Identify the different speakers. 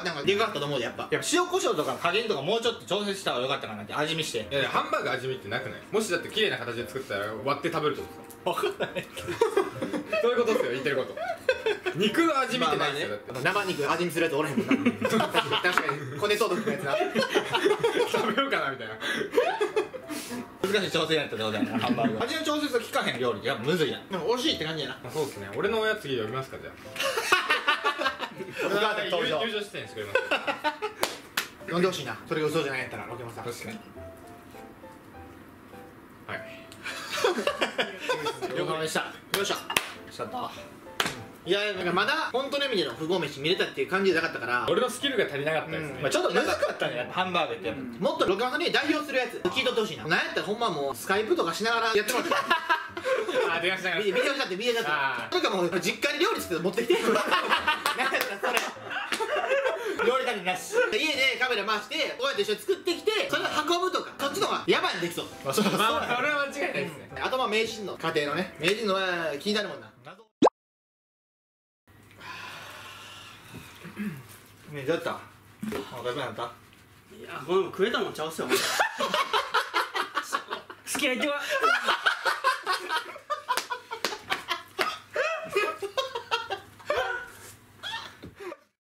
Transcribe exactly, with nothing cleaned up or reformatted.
Speaker 1: ったのがでかかったと思うで、やっぱやっぱ塩コショウとか加減とかもうちょっと調節した方がよかったかなって。味見して。
Speaker 2: いやハンバーグ味見ってなくない？もしだって綺麗な形で作ったら割って食べるってことですか？
Speaker 1: 分かんない
Speaker 2: そういうことですよ、言ってること。肉の味見ってないですよ、だって。
Speaker 1: 生肉味見するやつおらへんもんな。確かに骨とどくやつな。
Speaker 2: 食べようかなみたいな。
Speaker 1: 難しい調整やったってことやな、ハンバーグ。味の調節が効かへん料理やっぱむずいやん。でも美味しいって感じやな。
Speaker 2: そうですね。俺のおやつ次呼びますか、じゃあ。
Speaker 1: お母さん登場。
Speaker 2: 友情出演してくれます。
Speaker 1: 呼んでほしいな。それが嘘じゃないやったら、ロケモンさん。
Speaker 2: 確かに。はい。
Speaker 1: 了解でした。よっしゃ。しちゃった。いや、なんかまだ本当の意味での不合飯見れたっていう感じじゃなかったから、
Speaker 2: 俺のスキルが足りなかったですね。
Speaker 1: まあちょっと難しかったね、やっぱハンバーグって。もっとロケモンさんに代表するやつ聞いとってほしいな。なんやったらほんまもうスカイプとかしながらやってもらって。
Speaker 2: あ、電話しながら。
Speaker 1: ビデオしちゃってビデオしちゃって。とかもう実家に料理して持ってきて。なんやったらそれ。料理だけなし。家でカメラ回して親と一緒に作ってきて、それを運ぶとか、そっちの方がヤバいにできそう。
Speaker 2: まあそれは間違いないですね。
Speaker 1: あとまあ名人の家庭のね、名人のは気になるもんな。ねえ、どうやった？お腹いっぱいになった？
Speaker 3: いや、この食えたもんちゃうっすよ。好きや言ってこい。